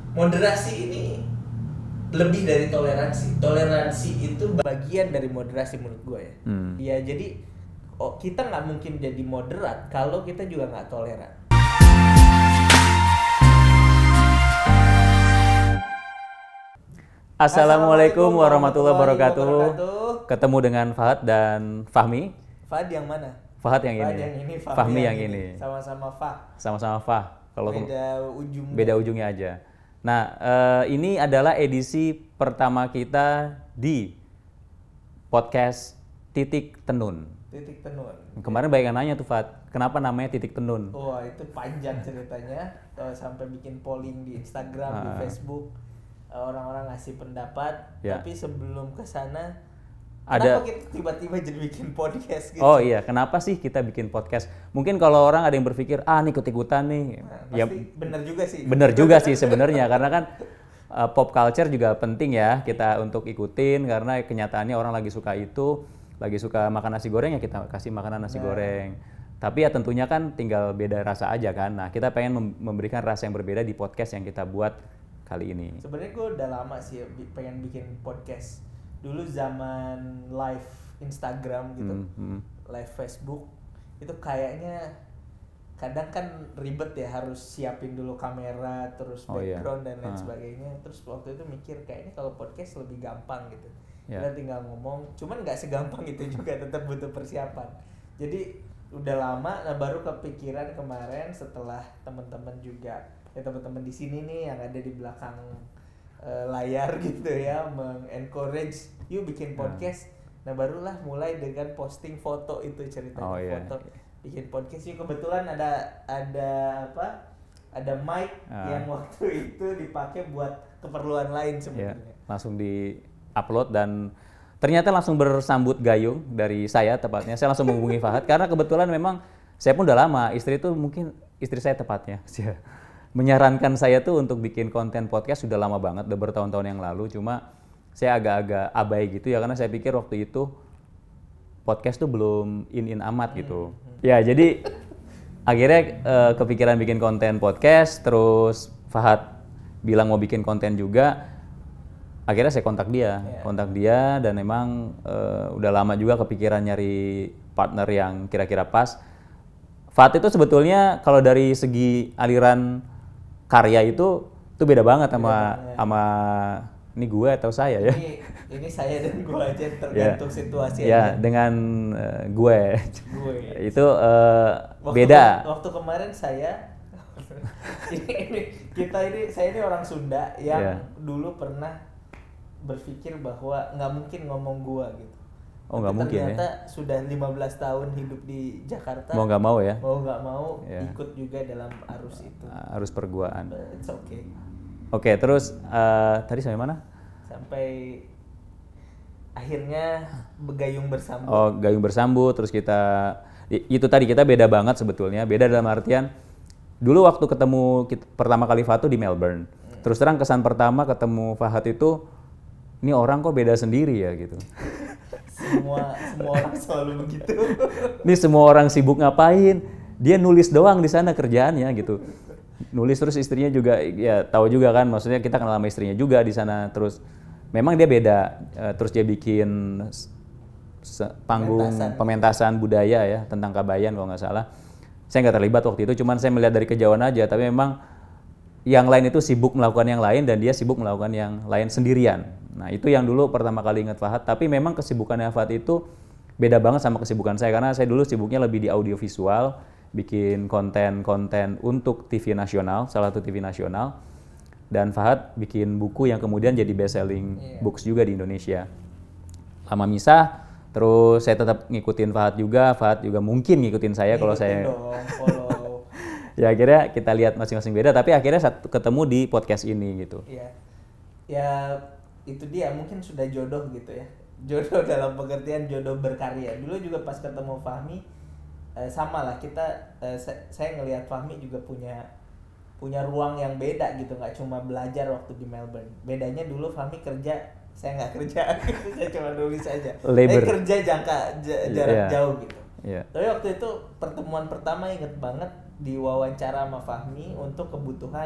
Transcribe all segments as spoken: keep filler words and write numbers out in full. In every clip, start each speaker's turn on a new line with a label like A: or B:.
A: moderasi ini lebih dari toleransi. Toleransi itu bagian dari moderasi menurut gue ya.
B: Hmm.
A: Ya jadi oh, kita nggak mungkin jadi moderat kalau kita juga nggak toleran.
B: Assalamualaikum warahmatullahi wabarakatuh.
A: wabarakatuh.
B: Ketemu dengan Fahad dan Fahmi.
A: Fahad yang mana?
B: Fahad yang
A: Fahad
B: ini.
A: yang ini, Fahmi,
B: Fahmi
A: yang,
B: yang
A: ini.
B: ini.
A: Sama-sama Fah.
B: Sama-sama Fah. Kalau
A: beda ujung.
B: beda ujungnya aja. Nah, eh, ini adalah edisi pertama kita di podcast Titik Tenun.
A: Titik Tenun.
B: Kemarin banyak yang nanya tuh Fahad, kenapa namanya Titik Tenun?
A: Wah, itu panjang ceritanya. uh, sampai bikin polling di Instagram,
B: Ah.
A: di Facebook. Uh, orang-orang ngasih pendapat.
B: Ya.
A: Tapi sebelum ke sana,
B: Ada-
A: kenapa kita tiba-tiba jadi bikin podcast gitu?
B: Oh iya, kenapa sih kita bikin podcast? Mungkin kalau orang ada yang berpikir, ah ini ikut-ikutan nih.
A: Nah,
B: Ya,
A: pasti bener juga sih.
B: bener juga sih sebenarnya, karena kan uh, pop culture juga penting ya kita untuk ikutin, karena kenyataannya orang lagi suka itu, lagi suka makan nasi goreng ya kita kasih makanan nasi
A: Nah.
B: goreng. Tapi ya tentunya kan tinggal beda rasa aja kan. Nah kita pengen mem- memberikan rasa yang berbeda di podcast yang kita buat kali ini.
A: Sebenarnya gue udah lama sih bi- pengen bikin podcast. Dulu zaman live Instagram gitu,
B: Hmm, hmm.
A: live Facebook itu kayaknya kadang kan ribet ya, harus siapin dulu kamera, terus
B: Oh, iya.
A: background dan lain
B: Ah.
A: sebagainya. Terus waktu itu mikir kayaknya kalau podcast lebih gampang gitu.
B: Ya.
A: Kita tinggal ngomong, cuman nggak segampang itu juga, tetap butuh persiapan. Jadi udah lama, nah baru kepikiran kemarin setelah teman-teman juga, ya teman-teman di sini nih yang ada di belakang eh, layar gitu ya, mengencourage yuk bikin podcast. Nah barulah mulai dengan posting foto itu ceritanya.
B: Oh, iya.
A: Foto bikin podcast sih, kebetulan ada ada apa? Ada mic
B: Ah.
A: yang waktu itu dipakai buat keperluan lain
B: Ya,
A: sebenarnya.
B: langsung di-upload dan ternyata langsung bersambut gayung dari saya tepatnya. Saya langsung menghubungi Fahad karena kebetulan memang saya pun udah lama, istri itu mungkin istri saya tepatnya menyarankan saya tuh untuk bikin konten podcast sudah lama banget, udah bertahun-tahun yang lalu. Cuma saya agak-agak abai gitu ya karena saya pikir waktu itu podcast tuh belum in-in amat gitu. Ya jadi akhirnya eh, kepikiran bikin konten podcast, terus Fahad bilang mau bikin konten juga. Akhirnya saya kontak dia,
A: Yeah.
B: kontak dia dan memang eh, udah lama juga kepikiran nyari partner yang kira-kira pas. Fahad itu sebetulnya kalau dari segi aliran karya itu tuh beda banget sama
A: banget.
B: sama ini gue atau saya ya.
A: Ini ini saya dan gue aja tergantung situasi
B: Ya,
A: aja.
B: dengan eh, gue.
A: Gue.
B: itu eh,
A: Waktu
B: beda.
A: ke- waktu kemarin saya ini, ini kita ini saya ini orang Sunda yang
B: Iya.
A: dulu pernah berpikir bahwa nggak mungkin ngomong gua gitu.
B: Oh, nggak
A: Tapi
B: mungkin ya.
A: ternyata sudah lima belas tahun hidup di Jakarta.
B: Mau nggak mau ya,
A: Mau nggak mau
B: Iya.
A: ikut juga dalam arus itu.
B: harus perguaan.
A: But it's okay.
B: Oke, terus eh, tadi sampai mana?
A: Sampai akhirnya begayung bersambut.
B: Oh, gayung bersambut, terus kita i- itu tadi kita beda banget sebetulnya. Beda dalam artian dulu waktu ketemu kita, pertama kali Fahad tuh di Melbourne. Terus terang kesan pertama ketemu Fahad itu ini orang kok beda sendiri ya gitu.
A: Semua semua orang selalu begitu.
B: Ini semua orang sibuk ngapain? Dia nulis doang di sana kerjaannya gitu. Nulis terus istrinya juga ya tahu juga kan, maksudnya kita kenal sama istrinya juga di sana. Terus memang dia beda. Eh, terus dia bikin s- se- panggung
A: Pementasan.
B: pementasan budaya ya tentang Kabayan kalau nggak salah. Saya nggak terlibat waktu itu, cuman saya melihat dari kejauhan aja. Tapi memang yang lain itu sibuk melakukan yang lain dan dia sibuk melakukan yang lain sendirian. Nah itu yang dulu pertama kali ingat Fahad. Tapi memang kesibukannya Fahad itu beda banget sama kesibukan saya karena saya dulu sibuknya lebih di audiovisual, bikin konten-konten untuk T V nasional, salah satu T V nasional. Dan Fahad bikin buku yang kemudian jadi best selling
A: Iya.
B: books juga di Indonesia. Lama misah, terus saya tetap ngikutin Fahad juga. Fahad juga mungkin ngikutin saya kalau
A: Ngikutin
B: saya.
A: dong, follow.
B: Ya akhirnya kita lihat masing-masing beda, tapi akhirnya satu ketemu di podcast ini gitu.
A: Iya. Ya itu dia, mungkin sudah jodoh gitu ya. Jodoh dalam pengertian jodoh berkarya. Dulu juga pas ketemu Fahmi eh, sama lah kita eh, sa- saya ngelihat Fahmi juga punya punya ruang yang beda gitu, nggak cuma belajar waktu di Melbourne. Bedanya dulu Fahmi kerja, saya nggak kerja. Saya cuma nulis aja.
B: Labor.
A: Saya kerja jangka j- jarak
B: Iya.
A: jauh gitu.
B: Iya.
A: Tapi waktu itu pertemuan pertama inget banget, diwawancara sama Fahmi untuk kebutuhan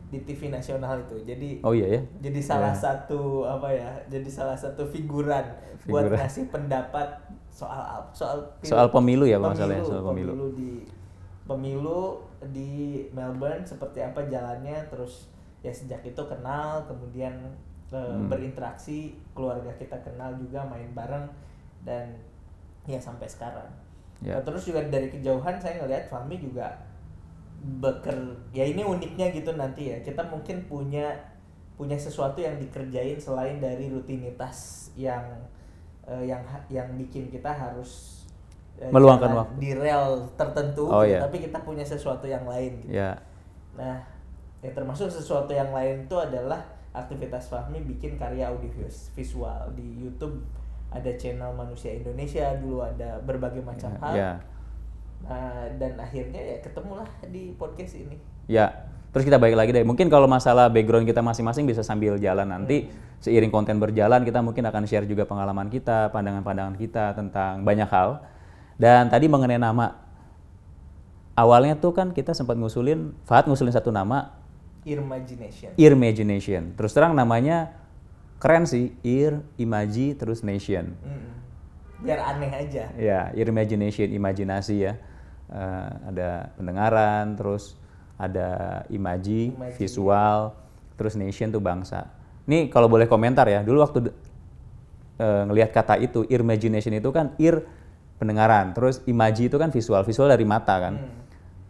A: di T V nasional itu. Jadi
B: Oh iya ya.
A: jadi salah
B: Ya.
A: satu apa ya? Jadi salah satu figuran, buat
B: Figuran.
A: ngasih pendapat soal ap- soal pil-
B: Soal pemilu ya, kalau nggak salah ya,
A: pemilu,
B: soal pemilu.
A: pemilu di pemilu di Melbourne seperti apa jalannya, terus ya sejak itu kenal, kemudian eh,
B: Hmm.
A: berinteraksi, keluarga kita kenal juga, main bareng, dan ya sampai sekarang.
B: Ya.
A: Nah, terus juga dari kejauhan saya ngelihat Fahmi juga beker ya ini uniknya gitu nanti ya, kita mungkin punya punya sesuatu yang dikerjain selain dari rutinitas yang eh, yang ha- yang bikin kita harus eh,
B: Meluangkan
A: jalan
B: waktu.
A: di rel tertentu
B: Oh,
A: gitu,
B: iya.
A: tapi kita punya sesuatu yang lain gitu.
B: Ya.
A: Nah, ya termasuk sesuatu yang lain itu adalah aktivitas Fahmi bikin karya audio visual di YouTube. Ada channel Manusia Indonesia, dulu ada berbagai macam hal.
B: Ya.
A: Nah, dan akhirnya ya ketemulah di podcast ini.
B: Ya. Terus kita balik lagi deh. Mungkin kalau masalah background kita masing-masing bisa sambil jalan nanti, seiring konten berjalan kita mungkin akan share juga pengalaman kita, pandangan-pandangan kita tentang banyak hal. Dan tadi mengenai nama, awalnya tuh kan kita sempat ngusulin, Fahad ngusulin satu nama,
A: Imagination.
B: Imagination. Terus terang namanya keren sih, Ir, Imaji, terus Nation.
A: Mm. Biar aneh aja.
B: Ya, Imagination, imajinasi ya. Eh, ada pendengaran, terus ada imaji,
A: Imaji.
B: visual, terus nation tuh bangsa. Ini kalau boleh komentar ya, dulu waktu eh, ngelihat kata itu, imagination itu kan ir pendengaran, terus imaji itu kan visual, visual dari mata kan.
A: Hmm.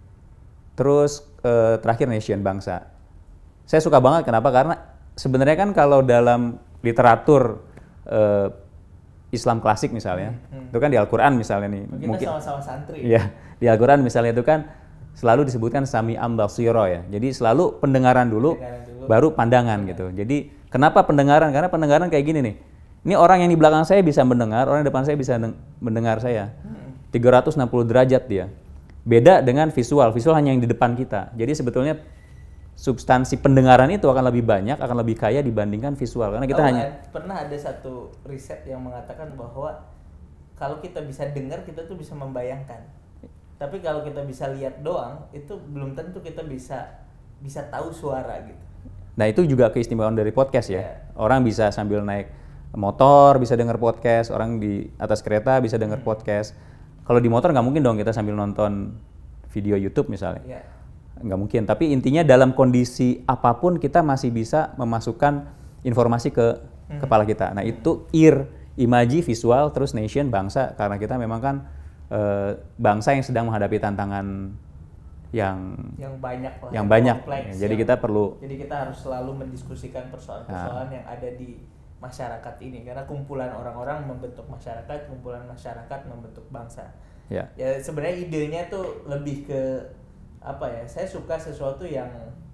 B: Terus eh, terakhir nation, bangsa. Saya suka banget kenapa? Karena sebenarnya kan kalau dalam literatur eh, Islam klasik misalnya,
A: Hmm.
B: itu kan di Al-Quran misalnya nih.
A: Kita
B: mungkin
A: sama-sama santri.
B: Iya, di Al-Quran misalnya itu kan selalu disebutkan sami'am basiro ya. Jadi selalu pendengaran dulu,
A: Pendengaran dulu.
B: baru pandangan gitu. Jadi kenapa pendengaran? Karena pendengaran kayak gini nih. Ini orang yang di belakang saya bisa mendengar, orang di depan saya bisa deng- mendengar saya. tiga ratus enam puluh derajat dia. Beda dengan visual. Visual hanya yang di depan kita. Jadi sebetulnya substansi pendengaran itu akan lebih banyak, akan lebih kaya dibandingkan visual. Karena kita
A: Tahu
B: hanya
A: nggak, pernah ada satu riset yang mengatakan bahwa kalau kita bisa dengar, kita tuh bisa membayangkan. Tapi kalau kita bisa lihat doang, itu belum tentu kita bisa bisa tahu suara gitu.
B: Nah itu juga keistimewaan dari podcast ya.
A: Yeah.
B: Orang bisa sambil naik motor bisa dengar podcast, orang di atas kereta bisa dengar podcast. Kalau di motor nggak mungkin dong kita sambil nonton video YouTube misalnya.
A: Ya.
B: Nggak mungkin. Tapi intinya dalam kondisi apapun kita masih bisa memasukkan informasi ke
A: Hmm.
B: kepala kita. Nah itu ear, imaji, visual, terus nation, bangsa. Karena kita memang kan eh, bangsa yang sedang menghadapi tantangan yang
A: yang banyak lah,
B: yang banyak.
A: kompleks,
B: Jadi
A: yang-
B: kita perlu
A: jadi kita harus selalu mendiskusikan persoalan-persoalan yang ada di masyarakat ini, karena kumpulan orang-orang membentuk masyarakat, kumpulan masyarakat membentuk bangsa.
B: ya
A: Ya sebenarnya idenya tuh lebih ke apa ya, saya suka sesuatu yang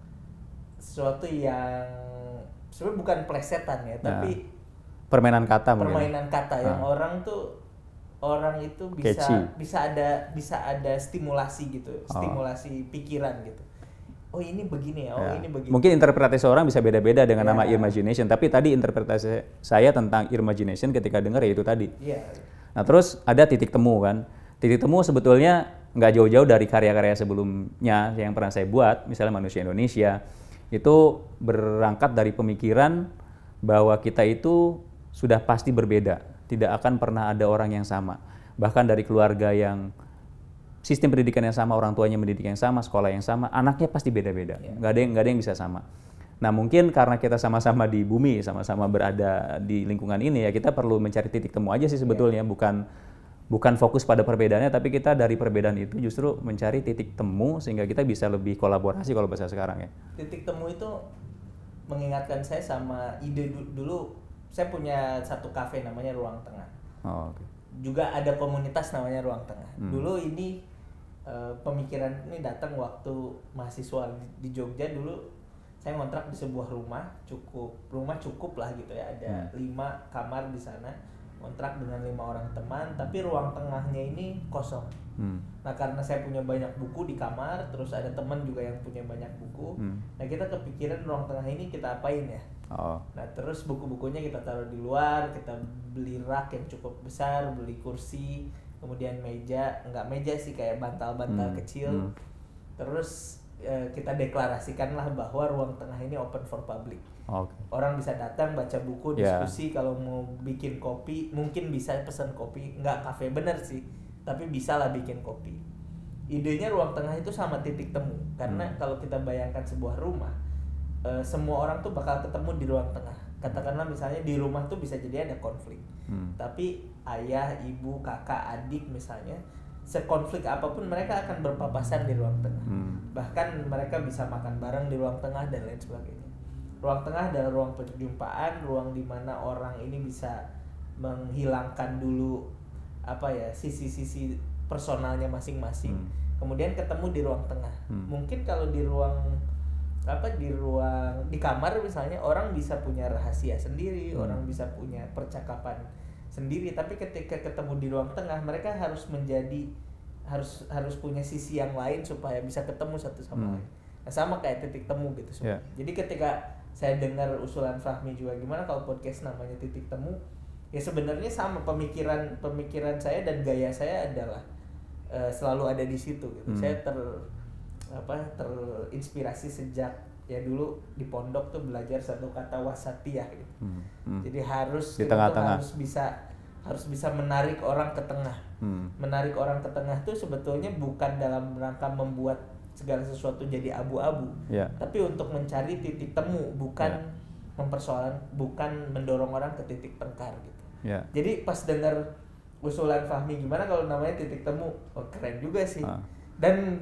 A: sesuatu yang sebenarnya bukan plesetan ya, tapi
B: permainan kata mungkin.
A: permainan kata yang
B: Ah.
A: orang tuh orang itu bisa
B: Catchy.
A: bisa ada bisa ada stimulasi gitu,
B: Oh.
A: stimulasi pikiran gitu. Oh ini begini ya, oh
B: Ya.
A: ini begini.
B: Mungkin interpretasi orang bisa beda-beda dengan
A: Ya.
B: nama imagination, tapi tadi interpretasi saya tentang imagination ketika dengar ya itu tadi.
A: Iya.
B: Nah terus ada titik temu kan. Titik temu sebetulnya nggak jauh-jauh dari karya-karya sebelumnya yang pernah saya buat, misalnya Manusia Indonesia. Itu berangkat dari pemikiran bahwa kita itu sudah pasti berbeda. Tidak akan pernah ada orang yang sama. Bahkan dari keluarga yang sistem pendidikan yang sama, orang tuanya mendidik yang sama, sekolah yang sama, anaknya pasti beda-beda.
A: Yeah.
B: Nggak ada yang nggak ada yang bisa sama. Nah mungkin karena kita sama-sama di bumi, sama-sama berada di lingkungan ini ya kita perlu mencari titik temu aja sih sebetulnya, bukan bukan fokus pada perbedaannya, tapi kita dari perbedaan itu justru mencari titik temu sehingga kita bisa lebih kolaborasi kalau bahasa sekarang ya.
A: Titik temu itu mengingatkan saya sama ide du- dulu saya punya satu kafe namanya Ruang Tengah.
B: Oh, oke.
A: Juga ada komunitas namanya Ruang Tengah.
B: Hmm.
A: Dulu ini eh, pemikiran ini datang waktu mahasiswa di, di Jogja. Dulu saya ngontrak di sebuah rumah, cukup rumah cukup lah gitu ya, ada
B: Hmm.
A: lima kamar di sana, kontrak dengan lima orang teman, tapi ruang tengahnya ini kosong.
B: Hmm.
A: Nah karena saya punya banyak buku di kamar, terus ada teman juga yang punya banyak buku,
B: Hmm.
A: nah kita kepikiran ruang tengah ini kita apain ya.
B: Oh.
A: Nah terus buku-bukunya kita taruh di luar, kita beli rak yang cukup besar, beli kursi, kemudian meja, enggak meja sih kayak bantal-bantal
B: Hmm,
A: kecil.
B: hmm.
A: Terus eh, kita deklarasikanlah bahwa ruang tengah ini open for public.
B: Okay.
A: Orang bisa datang baca buku, diskusi, yeah. Kalau mau bikin kopi mungkin bisa pesan kopi, nggak kafe bener sih, tapi bisa lah bikin kopi. Idenya ruang tengah itu sama titik temu, karena hmm. kalau kita bayangkan sebuah rumah, eh, semua orang tuh bakal ketemu di ruang tengah. Katakanlah misalnya di rumah tuh bisa jadi ada konflik, hmm. tapi ayah, ibu, kakak, adik misalnya, sekonflik apapun mereka akan berpapasan di ruang tengah. Hmm. Bahkan mereka bisa makan bareng di ruang tengah dan lain sebagainya. Ruang tengah adalah ruang perjumpaan, ruang di mana orang ini bisa menghilangkan dulu apa ya sisi-sisi personalnya masing-masing. Hmm. Kemudian ketemu di ruang tengah. Hmm. Mungkin kalau di ruang apa di ruang di kamar misalnya orang bisa punya rahasia sendiri, hmm. orang bisa punya percakapan sendiri, tapi ketika ketemu di ruang tengah mereka harus menjadi harus harus punya sisi yang lain supaya bisa ketemu satu sama hmm. lain. Nah, sama kayak titik temu gitu semua. Yeah. Jadi ketika saya dengar usulan Fahmi juga gimana kalau podcast namanya titik temu, ya sebenarnya sama pemikiran pemikiran saya dan gaya saya adalah uh, selalu ada di situ gitu. Hmm. Saya ter apa terinspirasi sejak ya dulu di pondok tuh belajar satu kata wasatiyah gitu. Hmm. Hmm. Jadi harus
B: di tengah-tengah
A: harus bisa harus bisa menarik orang ke tengah. Hmm. Menarik orang ke tengah tuh sebetulnya bukan dalam rangka membuat segala sesuatu jadi abu-abu, yeah. tapi untuk mencari titik temu, bukan yeah. mempersoalan, bukan mendorong orang ke titik tengkar gitu. Yeah. Jadi pas dengar usulan Fahmi gimana kalau namanya titik temu, oh keren juga sih. Uh. Dan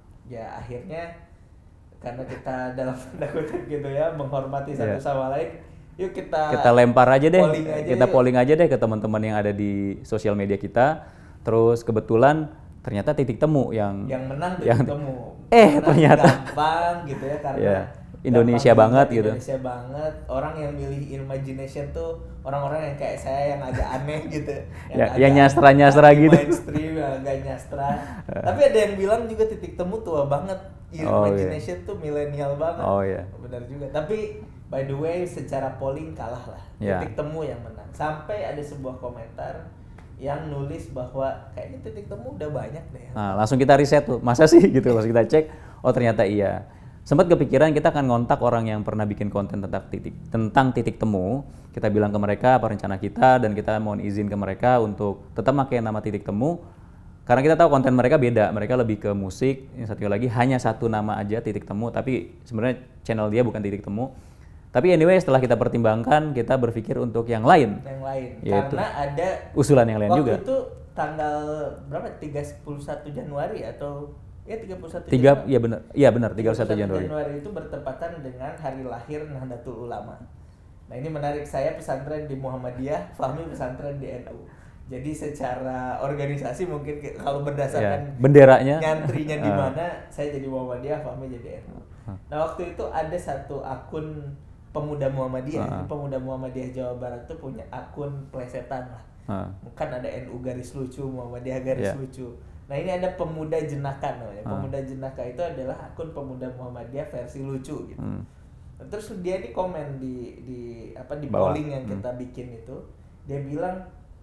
A: ya akhirnya karena kita dalam tanda kutip gitu ya menghormati satu yeah. sama lain, yuk kita
B: kita lempar aja deh,
A: polling aja
B: kita
A: yuk.
B: polling aja deh ke teman-teman yang ada di sosial media kita. Terus kebetulan ternyata titik temu yang
A: yang menang titik
B: yang,
A: temu.
B: Eh
A: menang
B: ternyata
A: gampang gitu ya karena
B: yeah. Indonesia banget
A: Indonesia
B: gitu.
A: Indonesia banget. Orang yang milih imagination tuh orang-orang yang kayak saya yang agak aneh gitu.
B: Yang, ya, yang nyastra-nyastra gitu.
A: Mainstream yang agak nyastra. Tapi ada yang bilang juga titik temu tua banget.
B: Oh,
A: imagination
B: yeah.
A: tuh milenial banget.
B: Oh iya. Yeah.
A: Benar juga. Tapi by the way secara polling kalah lah.
B: Yeah.
A: Titik temu yang menang. Sampai ada sebuah komentar yang nulis bahwa kayaknya titik temu udah banyak deh.
B: Nah, langsung kita riset tuh. Masa sih gitu. Langsung kita cek. Oh ternyata iya. Sempat kepikiran kita akan ngontak orang yang pernah bikin konten tentang titik tentang titik temu. Kita bilang ke mereka apa rencana kita dan kita mohon izin ke mereka untuk tetap pakai nama titik temu. Karena kita tahu konten mereka beda. Mereka lebih ke musik. Yang satu lagi hanya satu nama aja titik temu. Tapi sebenarnya channel dia bukan titik temu. Tapi anyway setelah kita pertimbangkan kita berpikir untuk yang lain.
A: Yang lain. Karena ada
B: usulan yang lain
A: waktu
B: juga.
A: Waktu itu tanggal berapa? tiga puluh satu Januari atau ya tiga puluh satu
B: Tiga,
A: Januari.
B: Iya benar. Iya benar tiga puluh satu Januari.
A: Januari itu bertepatan dengan hari lahir Nahdlatul Ulama. Nah, ini menarik, saya pesantren di Muhammadiyah, Fahmi pesantren di N U. Jadi secara organisasi mungkin kalau berdasarkan
B: ya, benderanya
A: nyantrinya di mana, saya jadi Muhammadiyah, Fahmi jadi N U. Nah, waktu itu ada satu akun Pemuda Muhammadiyah, uh-huh. Pemuda Muhammadiyah Jawa Barat tuh punya akun plesetan lah. Uh-huh. Kan ada N U garis lucu, Muhammadiyah garis yeah. lucu. Nah, ini ada Pemuda Jenaka namanya. Uh-huh. Pemuda Jenaka itu adalah akun Pemuda Muhammadiyah versi lucu gitu. Uh-huh. Terus dia di komen di di apa di
B: Bawah.
A: polling yang kita hmm. bikin itu, dia bilang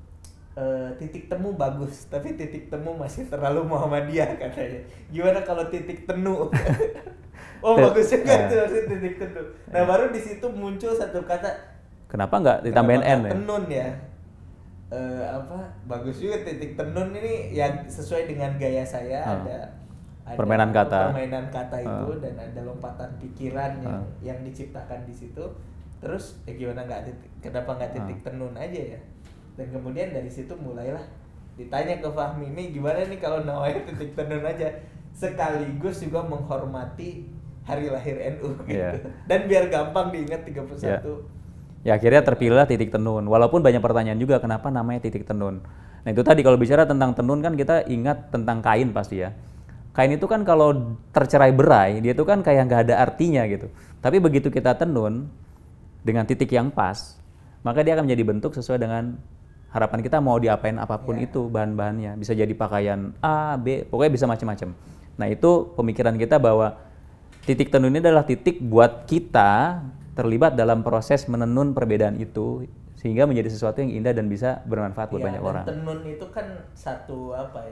A: e, titik temu bagus, tapi titik temu masih terlalu Muhammadiyah katanya. Gimana kalau titik tenu? Oh bagus juga tuh uh, titik tenu. Nah uh, baru di situ muncul satu kata.
B: Kenapa nggak ditambahin N ya?
A: Tenun ya. Uh, apa? Bagus juga titik tenun ini yang sesuai dengan gaya saya. Uh, ada, ada
B: permainan kata.
A: Permainan kata itu uh, dan ada lompatan pikiran yang uh, yang diciptakan di situ. Terus ya gimana nggak titik? Kenapa nggak titik uh, tenun aja ya? Dan kemudian dari situ mulailah ditanya ke Fahmi ini gimana nih kalau namanya titik tenun aja, sekaligus juga menghormati hari lahir N U gitu. Yeah. Dan biar gampang diingat tiga puluh satu.
B: Yeah. Ya akhirnya terpilihlah titik tenun. Walaupun banyak pertanyaan juga kenapa namanya titik tenun. Nah itu tadi kalau bicara tentang tenun kan kita ingat tentang kain pasti ya. Kain itu kan kalau tercerai berai dia itu kan kayak nggak ada artinya gitu. Tapi begitu kita tenun dengan titik yang pas, maka dia akan menjadi bentuk sesuai dengan harapan kita mau diapain apapun yeah. itu bahan-bahannya. Bisa jadi pakaian A, B, pokoknya bisa macam-macam. Nah itu pemikiran kita bahwa titik tenun ini adalah titik buat kita terlibat dalam proses menenun perbedaan itu sehingga menjadi sesuatu yang indah dan bisa bermanfaat buat
A: ya,
B: banyak
A: dan
B: orang.
A: Tenun itu kan satu apa ya?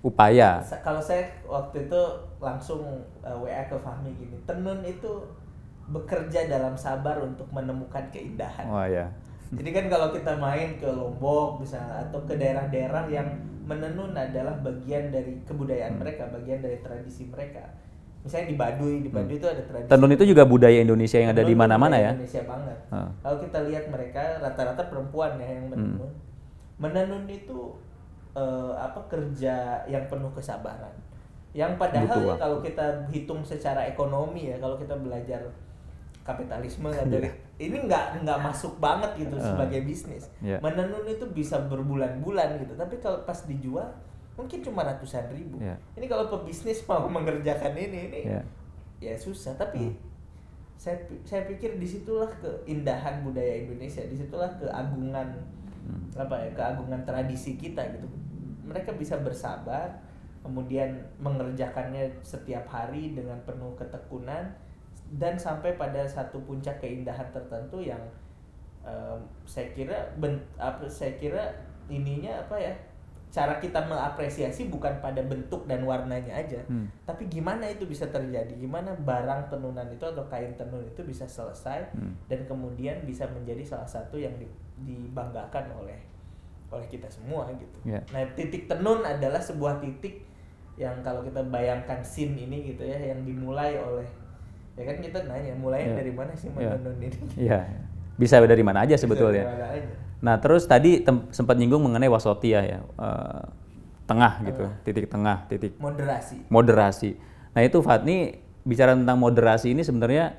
B: upaya.
A: Sa- Kalau saya waktu itu langsung uh, W A ke Fahmi gini, tenun itu bekerja dalam sabar untuk menemukan keindahan.
B: Wah ya.
A: Jadi kan kalau kita main ke Lombok misalnya atau ke daerah-daerah yang menenun adalah bagian dari kebudayaan
B: Hmm.
A: mereka, bagian dari tradisi mereka. Misalnya di Baduy, di Baduy itu ada tradisi.
B: Tenun itu juga budaya Indonesia yang ada
A: Tenun
B: di
A: itu
B: mana-mana
A: budaya
B: ya.
A: Indonesia banget.
B: Ah.
A: Kalau kita lihat mereka rata-rata perempuan ya yang menenun.
B: Hmm.
A: Menenun itu eh, apa kerja yang penuh kesabaran. Yang padahal
B: Butuh
A: ya
B: waktu.
A: kalau kita hitung secara ekonomi ya, kalau kita belajar kapitalisme atau
B: Iya.
A: ini nggak nggak masuk banget gitu
B: Ah.
A: sebagai bisnis.
B: Iya.
A: Menenun itu bisa berbulan-bulan gitu, tapi kalau pas dijual mungkin cuma ratusan ribu.
B: Iya.
A: Ini kalau pebisnis mau mengerjakan ini ini
B: Iya.
A: ya susah. Tapi saya pi- saya pikir disitulah keindahan budaya Indonesia, disitulah keagungan
B: Hmm.
A: apa ya keagungan tradisi kita gitu. Mereka bisa bersabar, kemudian mengerjakannya setiap hari dengan penuh ketekunan dan sampai pada satu puncak keindahan tertentu yang em, saya kira ben, apa saya kira ininya apa ya cara kita mengapresiasi bukan pada bentuk dan warnanya aja,
B: Hmm.
A: tapi gimana itu bisa terjadi, gimana barang tenunan itu atau kain tenun itu bisa selesai
B: Hmm.
A: dan kemudian bisa menjadi salah satu yang di- dibanggakan oleh oleh kita semua gitu.
B: Ya.
A: Nah, titik tenun adalah sebuah titik yang kalau kita bayangkan scene ini gitu ya, yang dimulai oleh ya kan kita nanya mulainya
B: Ya.
A: dari mana sih
B: Ya.
A: menenun ini?
B: Iya. Bisa dari mana aja
A: Bisa
B: sebetulnya.
A: dari mana aja.
B: Nah, terus tadi tem- sempat nyinggung mengenai wasotia ya. eh, tengah gitu, titik tengah, titik
A: Moderasi.
B: moderasi. Nah, itu Fatni bicara tentang moderasi ini sebenarnya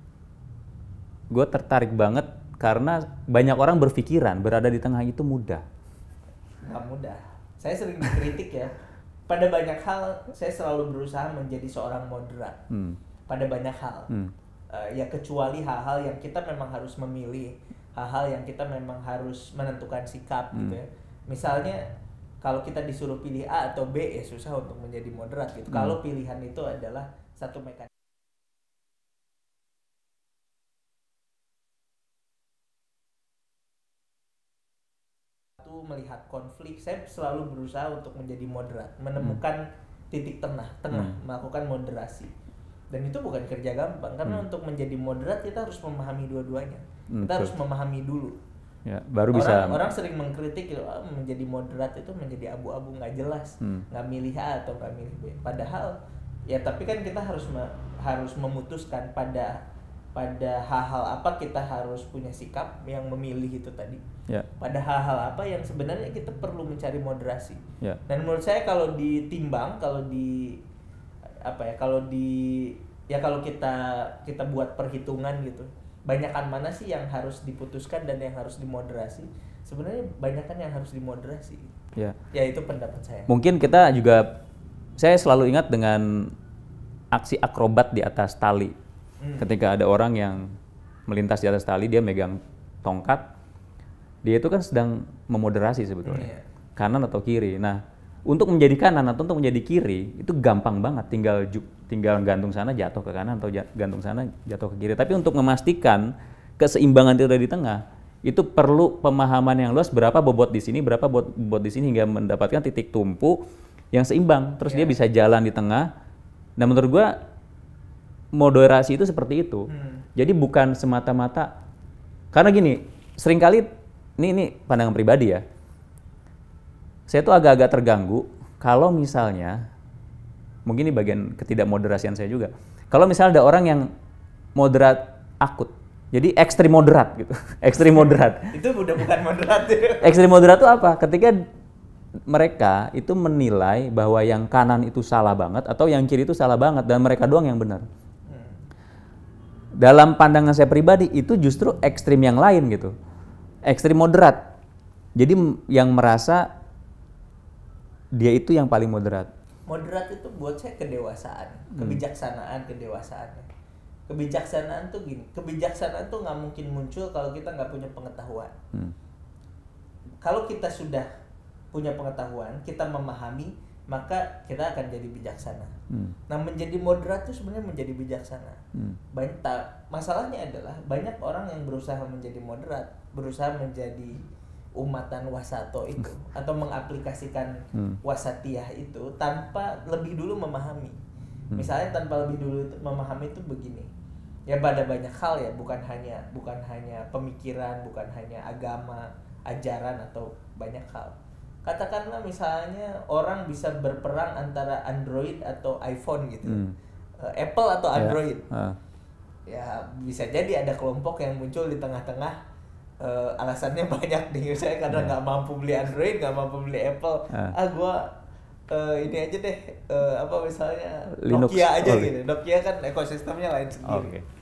B: gue tertarik banget karena banyak orang berpikiran berada di tengah itu mudah.
A: Nggak mudah. Saya sering dikritik ya. Pada banyak hal saya selalu berusaha menjadi seorang moderat.
B: Hmm.
A: Pada banyak hal.
B: Hmm.
A: Eh, ya kecuali hal-hal yang kita memang harus memilih, hal-hal yang kita memang harus menentukan sikap gitu ya. Misalnya kalau kita disuruh pilih A atau B ya susah untuk menjadi moderat gitu.
B: Hmm.
A: Kalau pilihan itu adalah satu mekanisme satu melihat konflik, saya selalu berusaha untuk menjadi moderat, menemukan titik tengah, tengah,
B: Hmm.
A: melakukan moderasi. Dan itu bukan kerja gampang karena
B: Hmm.
A: untuk menjadi moderat kita harus memahami dua-duanya.
B: Hmm,
A: Kita harus
B: betul.
A: memahami dulu.
B: Ya, baru
A: orang,
B: bisa.
A: orang sering mengkritik gitu, "Ah, menjadi moderat itu menjadi abu-abu, nggak jelas,
B: Hmm.
A: nggak milih A atau nggak milih B." Padahal ya tapi kan kita harus me- harus memutuskan pada pada hal-hal apa kita harus punya sikap yang memilih itu tadi.
B: Ya.
A: Pada hal-hal apa yang sebenarnya kita perlu mencari moderasi.
B: Ya.
A: Dan menurut saya kalau ditimbang, kalau di apa ya, kalau di ya kalau kita kita buat perhitungan gitu, banyakan mana sih yang harus diputuskan dan yang harus dimoderasi? Sebenarnya banyakan yang harus dimoderasi.
B: Ya.
A: Ya itu pendapat saya.
B: Mungkin kita juga, saya selalu ingat dengan aksi akrobat di atas tali.
A: Hmm.
B: Ketika ada orang yang melintas di atas tali, dia megang tongkat, dia itu kan sedang memoderasi sebetulnya,
A: Iya.
B: kanan atau kiri. Nah, untuk menjadi kanan atau untuk menjadi kiri itu gampang banget, tinggal ju- tinggal gantung sana jatuh ke kanan atau ja- gantung sana jatuh ke kiri. Tapi untuk memastikan keseimbangan itu ada di tengah, itu perlu pemahaman yang luas berapa bobot di sini, berapa bobot, bobot di sini hingga mendapatkan titik tumpu yang seimbang. Terus dia
A: Iya.
B: bisa jalan di tengah. Nah, menurut gua moderasi itu seperti itu.
A: Hmm.
B: Jadi bukan semata-mata, karena gini, seringkali ini ini pandangan pribadi ya. Saya tuh agak-agak terganggu kalau misalnya, mungkin ini bagian ketidakmoderasian saya juga. Kalau misalnya ada orang yang moderat akut, jadi ekstrim moderat gitu, ekstrim moderat.
A: Itu udah bukan moderat ya.
B: Ekstrim moderat itu apa? Ketika mereka itu menilai bahwa yang kanan itu salah banget atau yang kiri itu salah banget dan mereka doang yang benar.
A: Hmm.
B: Dalam pandangan saya pribadi itu justru ekstrim yang lain gitu. Ekstrim moderat. Jadi m- yang merasa dia itu yang paling moderat.
A: Moderat itu buat saya kedewasaan, kebijaksanaan, kedewasaan. Kebijaksanaan tuh gini, kebijaksanaan tuh nggak mungkin muncul kalau kita nggak punya pengetahuan.
B: Hmm.
A: Kalau kita sudah punya pengetahuan, kita memahami, maka kita akan jadi bijaksana.
B: Hmm.
A: Nah, menjadi moderat itu sebenarnya menjadi bijaksana.
B: Hmm.
A: Banyak ta- masalahnya adalah banyak orang yang berusaha menjadi moderat, berusaha menjadi umatan wasato itu atau mengaplikasikan
B: Hmm.
A: wasatiyah itu tanpa lebih dulu memahami. Hmm. Misalnya tanpa lebih dulu memahami itu begini. Ya pada banyak hal ya, bukan hanya bukan hanya pemikiran, bukan hanya agama, ajaran atau banyak hal. Katakanlah misalnya orang bisa berperang antara Android atau iPhone gitu. Hmm. Apple atau Android. Yeah. Uh. Ya bisa jadi ada kelompok yang muncul di tengah-tengah, uh, alasannya banyak nih, saya karena nggak yeah. mampu beli Android, nggak mampu beli Apple, uh. ah gua uh, ini aja deh, uh, apa misalnya Linux. Nokia aja oh, gitu, Nokia kan ekosistemnya lain sendiri. Okay.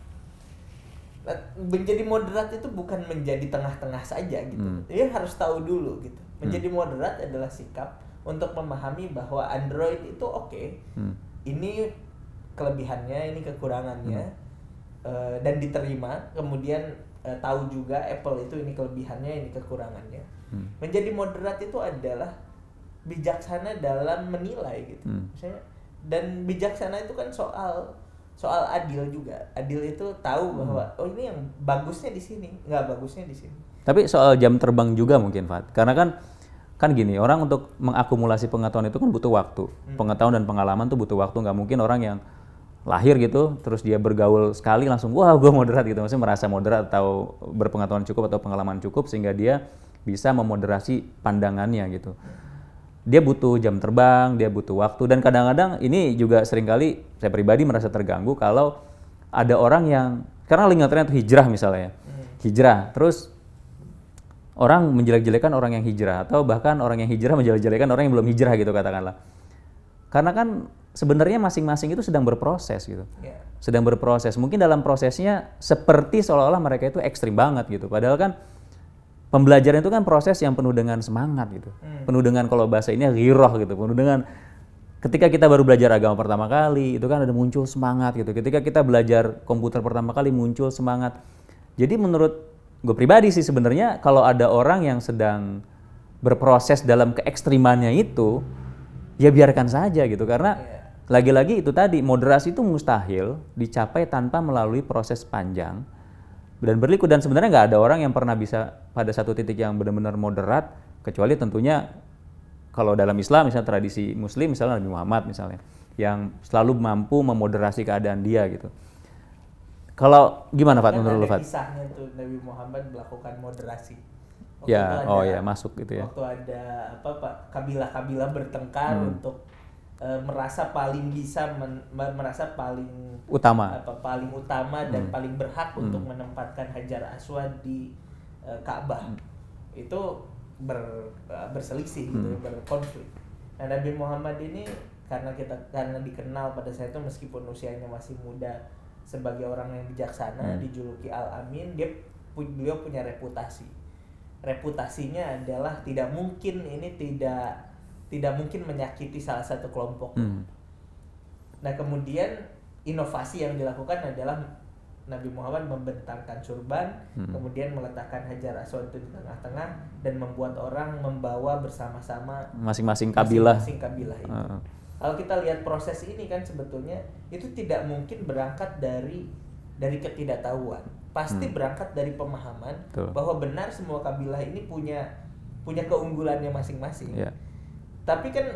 A: Nah, menjadi moderat itu bukan menjadi tengah-tengah saja gitu, hmm. dia harus tahu dulu gitu. Menjadi hmm. moderat adalah sikap untuk memahami bahwa Android itu oke, okay, hmm. ini kelebihannya, ini kekurangannya. Hmm. Uh, dan diterima, kemudian uh, tahu juga Apple itu ini kelebihannya, ini kekurangannya. Hmm. Menjadi moderat itu adalah bijaksana dalam menilai gitu. Hmm. Misalnya, dan bijaksana itu kan soal soal adil juga. Adil itu tahu bahwa hmm. oh ini yang bagusnya di sini, nggak bagusnya di sini.
B: Tapi soal jam terbang juga mungkin, Fat. Karena kan kan gini, orang untuk mengakumulasi pengetahuan itu kan butuh waktu. Hmm. Pengetahuan dan pengalaman tuh butuh waktu. Nggak mungkin orang yang lahir gitu, terus dia bergaul sekali langsung, wah gue moderat gitu, maksudnya merasa moderat atau berpengetahuan cukup atau pengalaman cukup sehingga dia bisa memoderasi pandangannya gitu. Dia butuh jam terbang, dia butuh waktu, dan kadang-kadang ini juga seringkali saya pribadi merasa terganggu kalau ada orang yang, karena lingkarannya itu hijrah misalnya, hijrah, terus orang menjelek-jelekan orang yang hijrah, atau bahkan orang yang hijrah menjelek-jelekan orang yang belum hijrah gitu katakanlah. Karena kan sebenarnya masing-masing itu sedang berproses gitu, yeah. sedang berproses. Mungkin dalam prosesnya seperti seolah-olah mereka itu ekstrim banget gitu. Padahal kan pembelajaran itu kan proses yang penuh dengan semangat gitu, hmm. penuh dengan kalau bahasa ini ghiroh gitu, penuh dengan ketika kita baru belajar agama pertama kali itu kan ada muncul semangat gitu. Ketika kita belajar komputer pertama kali muncul semangat. Jadi menurut gue pribadi sih sebenarnya kalau ada orang yang sedang berproses dalam keekstrimannya itu, ya biarkan saja gitu, karena yeah. lagi-lagi itu tadi, moderasi itu mustahil dicapai tanpa melalui proses panjang dan berliku, dan sebenarnya nggak ada orang yang pernah bisa pada satu titik yang benar-benar moderat, kecuali tentunya kalau dalam Islam misalnya tradisi Muslim misalnya Nabi Muhammad misalnya yang selalu mampu memoderasi keadaan dia gitu. Kalau gimana Fat menurut lu Fat?
A: Kisahnya tuh Nabi Muhammad melakukan moderasi.
B: Waktu ya, ada, oh ya masuk gitu ya.
A: Waktu ada apa Pak kabilah-kabilah bertengkar hmm. untuk uh, merasa paling bisa men, merasa paling
B: utama
A: apa paling utama hmm. dan paling berhak hmm. untuk menempatkan Hajar Aswad di uh, Ka'bah. Hmm. Itu ber, uh, berselisih gitu, hmm. berkonflik. Nah, Nabi Muhammad ini karena kita karena dikenal pada saat itu meskipun usianya masih muda sebagai orang yang bijaksana, hmm. dijuluki Al-Amin, dia beliau punya reputasi. Reputasinya adalah tidak mungkin ini tidak tidak mungkin menyakiti salah satu kelompok. Hmm. Nah, kemudian inovasi yang dilakukan adalah Nabi Muhammad membentangkan surban, hmm. kemudian meletakkan Hajar Aswad itu di tengah-tengah dan membuat orang membawa bersama-sama
B: masing-masing kabilah.
A: Masing-masing kabilah itu. Uh. Kalau kita lihat proses ini kan sebetulnya itu tidak mungkin berangkat dari dari ketidaktahuan. Pasti hmm. berangkat dari pemahaman Tuh. bahwa benar semua kabilah ini punya punya keunggulannya masing-masing. Yeah. Tapi kan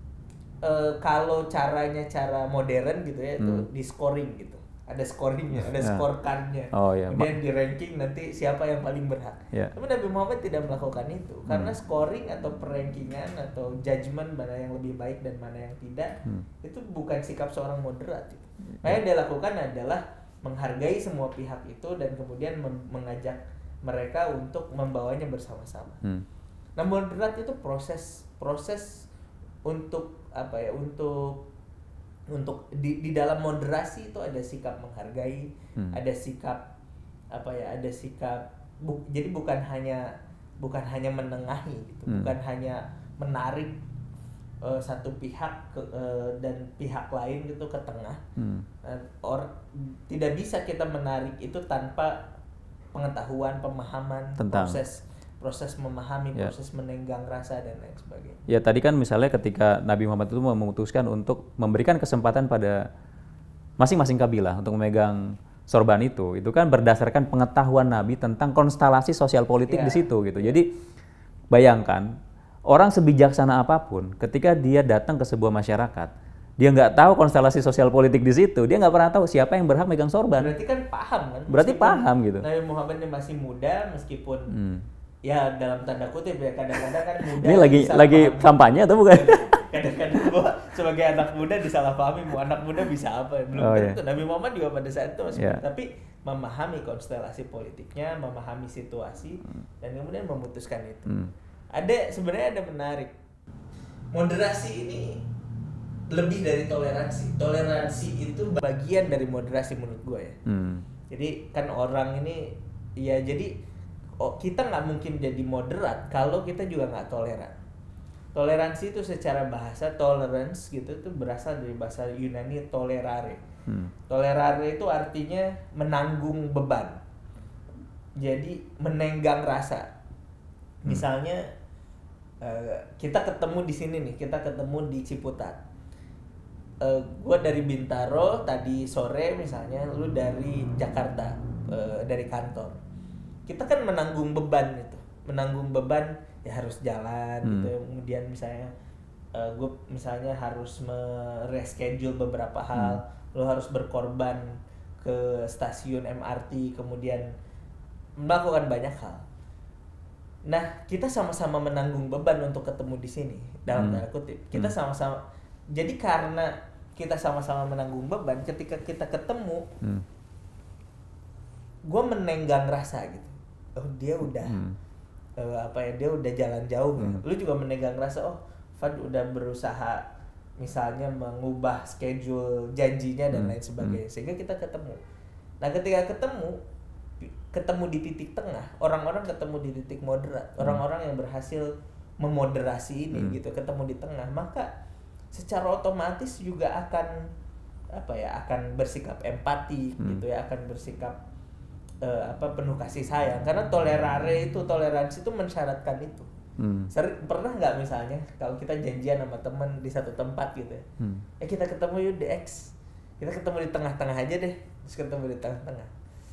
A: e, kalau caranya cara modern gitu ya, itu hmm. di scoring gitu. Ada scoringnya, ada yeah. scorecardnya.
B: Oh, yeah.
A: Kemudian di ranking nanti siapa yang paling berhak.
B: Yeah.
A: Tapi Nabi Muhammad tidak melakukan itu. Hmm. Karena scoring atau perankingan atau judgement mana yang lebih baik dan mana yang tidak, hmm. itu bukan sikap seorang moderat. Gitu. Nah, yang dia lakukan adalah menghargai semua pihak itu dan kemudian mem- mengajak mereka untuk membawanya bersama-sama. Hmm. Nah, moderat itu proses proses untuk apa ya? Untuk untuk di di dalam moderasi itu ada sikap menghargai, hmm. ada sikap apa ya? Ada sikap bu, jadi bukan hanya bukan hanya menengahi gitu, hmm. bukan hanya menarik Uh, satu pihak ke, uh, dan pihak lain gitu ke tengah. Hmm. Uh, or tidak bisa kita menarik itu tanpa pengetahuan, pemahaman, Tentang. proses proses memahami, ya. proses menenggang rasa dan lain sebagainya.
B: Ya tadi kan misalnya ketika Nabi Muhammad itu memutuskan untuk memberikan kesempatan pada masing-masing kabilah untuk memegang sorban itu, itu kan berdasarkan pengetahuan Nabi tentang konstelasi sosial politik ya. di situ gitu. Jadi bayangkan orang sebijaksana apapun, ketika dia datang ke sebuah masyarakat, dia nggak tahu konstelasi sosial politik di situ, dia nggak pernah tahu siapa yang berhak megang sorban.
A: Berarti kan paham kan?
B: Berarti
A: Meskipun
B: paham gitu.
A: Nabi Muhammad ini masih muda, meskipun
B: Hmm.
A: ya dalam tanda kutip ya kadang-kadang kan muda.
B: Ini lagi lagi
A: paham.
B: kampanye atau bukan?
A: Kadang-kadang gua sebagai anak muda disalahpahami, mau anak muda bisa apa? Belum
B: Oh,
A: tentu.
B: iya.
A: Nabi Muhammad juga pada saat itu masih
B: Iya.
A: muda, tapi memahami konstelasi politiknya, memahami situasi, dan kemudian memutuskan itu.
B: Hmm.
A: Ada sebenarnya ada menarik. Moderasi ini lebih dari toleransi. Toleransi itu bagian dari moderasi menurut gue ya.
B: Hmm.
A: Jadi kan orang ini ya jadi oh, kita nggak mungkin jadi moderat kalau kita juga nggak toleran. Toleransi itu secara bahasa tolerance gitu itu berasal dari bahasa Yunani tolerare.
B: Hmm.
A: Tolerare itu artinya menanggung beban. Jadi menenggang rasa. Misalnya uh, kita ketemu di sini nih, kita ketemu di Ciputat. Uh, gue dari Bintaro tadi sore misalnya, lu dari Jakarta, uh, dari kantor. Kita kan menanggung beban itu, menanggung beban ya harus jalan
B: Hmm.
A: gitu. Kemudian misalnya uh, gue misalnya harus mereschedule beberapa hal, hmm. lu harus berkorban ke stasiun M R T, kemudian melakukan banyak hal. Nah, kita sama-sama menanggung beban untuk ketemu di sini dalam tanda kutip. Kita sama-sama. Jadi karena kita sama-sama menanggung beban, ketika kita ketemu,
B: Hmm.
A: gue menenggang rasa gitu. Oh dia udah
B: Hmm.
A: uh, apa ya dia udah jalan jauh.
B: Hmm.
A: Lu juga menenggang rasa. Oh Fad udah berusaha misalnya mengubah schedule janjinya dan
B: Hmm.
A: lain sebagainya. Sehingga kita ketemu. Nah ketika ketemu ketemu di titik tengah, orang-orang ketemu di titik moderat,
B: Hmm.
A: orang-orang yang berhasil memoderasi ini
B: Hmm.
A: gitu, ketemu di tengah, maka secara otomatis juga akan apa ya, akan bersikap empati
B: Hmm.
A: gitu ya, akan bersikap uh, apa penuh kasih sayang, karena tolerare itu, toleransi itu mensyaratkan itu.
B: Hmm.
A: Sering, pernah nggak misalnya kalau kita janjian sama teman di satu tempat gitu ya,
B: Hmm.
A: eh kita ketemu yuk di X, kita ketemu di tengah-tengah aja deh, terus ketemu di tengah-tengah.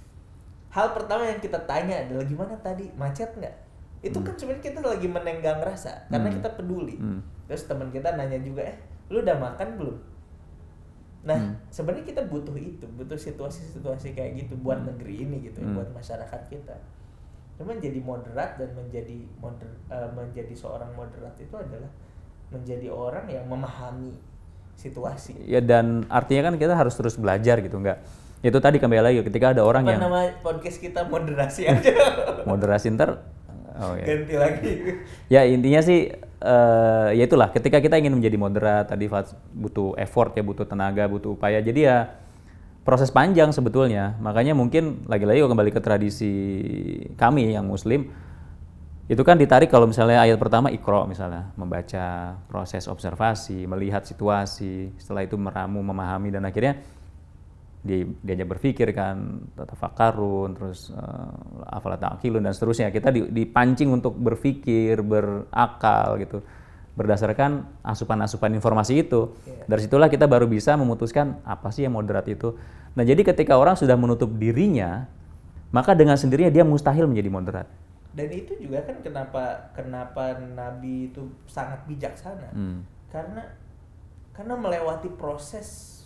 A: Hal pertama yang kita tanya adalah gimana tadi, macet nggak? Itu
B: Hmm.
A: kan sebenarnya kita lagi menenggang rasa karena
B: Hmm.
A: kita peduli.
B: Hmm.
A: Terus teman kita nanya juga, eh lu udah makan belum? Nah
B: Hmm.
A: sebenarnya kita butuh itu, butuh situasi-situasi kayak gitu buat
B: Hmm.
A: negeri ini gitu,
B: Hmm.
A: buat masyarakat kita. Cuman menjadi moderat dan menjadi moder, uh, menjadi seorang moderat itu adalah menjadi orang yang memahami situasi.
B: Ya dan artinya kan kita harus terus belajar gitu, enggak? Itu tadi kembali lagi ketika ada orang
A: Apa
B: yang
A: nama podcast kita, moderasi aja.
B: moderasi ntar, oh ya.
A: Ganti lagi.
B: Ya intinya sih, eh, ya itulah ketika kita ingin menjadi moderat tadi Fat, butuh effort ya, butuh tenaga, butuh upaya. Jadi ya proses panjang sebetulnya. Makanya mungkin lagi-lagi kembali ke tradisi kami yang Muslim, itu kan ditarik kalau misalnya ayat pertama Iqra misalnya, membaca, proses observasi, melihat situasi, setelah itu meramu, memahami, dan akhirnya di, diajak berpikir kan, tatafakkarun, terus uh, afala ta'qilun dan seterusnya. Kita di, dipancing untuk berpikir, berakal gitu, berdasarkan asupan-asupan informasi itu.
A: Yeah.
B: Dari situlah kita baru bisa memutuskan apa sih yang moderat itu. Nah jadi ketika orang sudah menutup dirinya, maka dengan sendirinya dia mustahil menjadi moderat.
A: Dan itu juga kan kenapa kenapa Nabi itu sangat bijaksana.
B: Hmm.
A: Karena karena melewati proses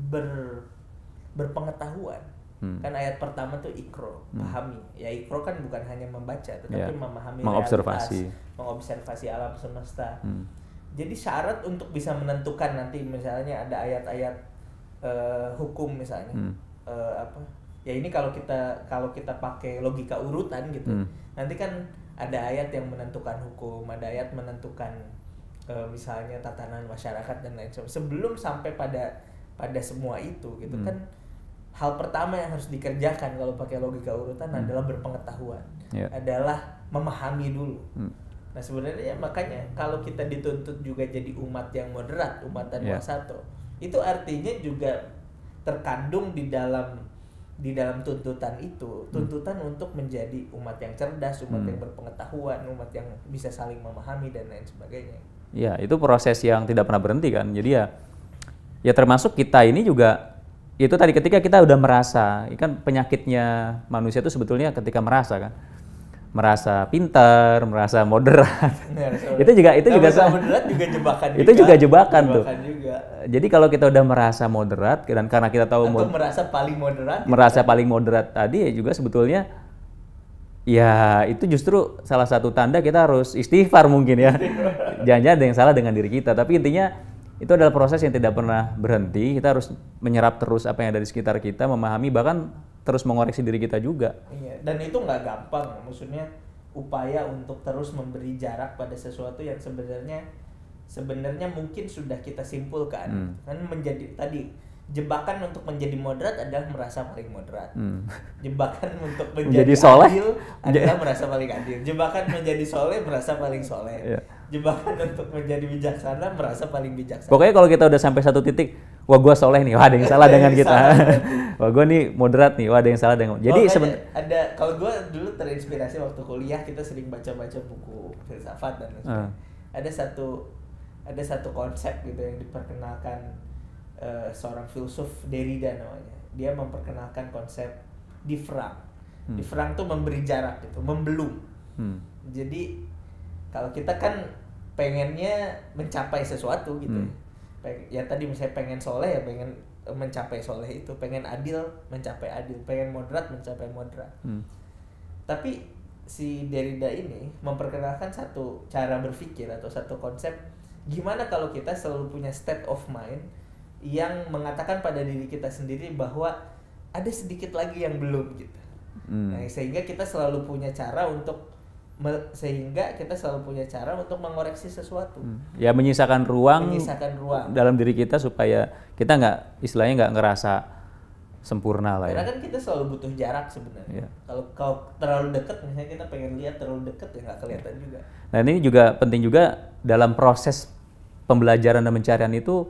A: ber berpengetahuan.
B: Hmm.
A: Kan ayat pertama tuh ikro,
B: Hmm.
A: pahami. Ya ikro kan bukan hanya membaca, tetapi
B: Ya,
A: memahami
B: mengobservasi.
A: realitas, mengobservasi alam semesta.
B: Hmm.
A: Jadi syarat untuk bisa menentukan nanti misalnya ada ayat-ayat uh, hukum misalnya,
B: Hmm.
A: uh, apa? Ya ini kalau kita kalau kita pakai logika urutan gitu,
B: Hmm.
A: nanti kan ada ayat yang menentukan hukum, ada ayat menentukan uh, misalnya tatanan masyarakat dan lain sebagainya. Sebelum sampai pada pada semua itu gitu
B: Hmm.
A: kan. Hal pertama yang harus dikerjakan kalau pakai logika urutan
B: Hmm.
A: adalah berpengetahuan,
B: Ya.
A: adalah memahami dulu.
B: Hmm.
A: Nah sebenarnya makanya kalau kita dituntut juga jadi umat yang moderat, umat dan
B: Ya.
A: wasato, itu artinya juga terkandung di dalam di dalam tuntutan itu, tuntutan hmm. untuk menjadi umat yang cerdas, umat
B: Hmm.
A: yang berpengetahuan, umat yang bisa saling memahami dan lain sebagainya.
B: Ya itu proses yang tidak pernah berhenti kan. Jadi ya, ya termasuk kita ini juga. Itu tadi ketika kita udah merasa, kan penyakitnya manusia itu sebetulnya ketika merasa kan. merasa pintar, merasa moderat.
A: Nah,
B: itu juga itu juga
A: merasa moderat juga jebakan
B: itu juga jebakan, tuh.
A: juga.
B: Jadi kalau kita udah merasa moderat dan karena kita tahu
A: Atau
B: mod-
A: merasa paling moderat,
B: merasa
A: gitu.
B: paling moderat tadi ya juga sebetulnya ya itu justru salah satu tanda kita harus istighfar mungkin ya. Jangan-jangan ada yang salah dengan diri kita, tapi intinya itu adalah proses yang tidak pernah berhenti. Kita harus menyerap terus apa yang ada di sekitar kita, memahami, bahkan terus mengoreksi diri kita juga.
A: Iya, dan itu nggak gampang. Maksudnya upaya untuk terus memberi jarak pada sesuatu yang sebenarnya sebenarnya mungkin sudah kita simpulkan.
B: Hmm.
A: Kan menjadi tadi jebakan untuk menjadi moderat adalah merasa paling moderat.
B: Hmm.
A: Jebakan untuk
B: Menjadi
A: menjadi
B: soleh
A: adil adalah merasa paling adil. Jebakan menjadi soleh merasa paling soleh.
B: Iya.
A: Jebakan untuk menjadi bijaksana merasa paling bijaksana.
B: Pokoknya kalau kita udah sampai satu titik, wah gua soleh nih, wah ada yang salah dengan kita. Wah gua nih moderat nih, wah ada yang salah dengan. Jadi
A: oh,
B: sebenarnya
A: ada kalau gua dulu terinspirasi waktu kuliah, kita sering baca-baca buku filsafat dan lain-lain.
B: Uh.
A: Ada satu ada satu konsep gitu yang diperkenalkan uh, seorang filsuf Derrida namanya. Dia memperkenalkan konsep diffrang. Hmm. Diffrang tuh memberi jarak gitu, membelum. Hmm. Jadi kalau kita kan pengennya mencapai sesuatu gitu. Hmm. Ya tadi misalnya pengen soleh ya pengen mencapai soleh itu, pengen adil mencapai adil, pengen moderat mencapai moderat. Hmm. Tapi si Derrida ini memperkenalkan satu cara berpikir atau satu konsep, gimana kalau kita selalu punya state of mind yang mengatakan pada diri kita sendiri bahwa ada sedikit lagi yang belum gitu. Hmm. Nah, sehingga kita selalu punya cara untuk me- sehingga kita selalu punya cara untuk mengoreksi sesuatu. Hmm.
B: Ya menyisakan ruang,
A: menyisakan ruang
B: dalam diri kita supaya kita nggak istilahnya nggak ngerasa sempurna lah.
A: Karena
B: ya.
A: kan kita selalu butuh jarak sebenarnya. Ya. Kalau kalau terlalu dekat, misalnya kita pengen lihat terlalu dekat ya nggak kelihatan juga.
B: Nah ini juga penting juga dalam proses pembelajaran dan pencarian itu.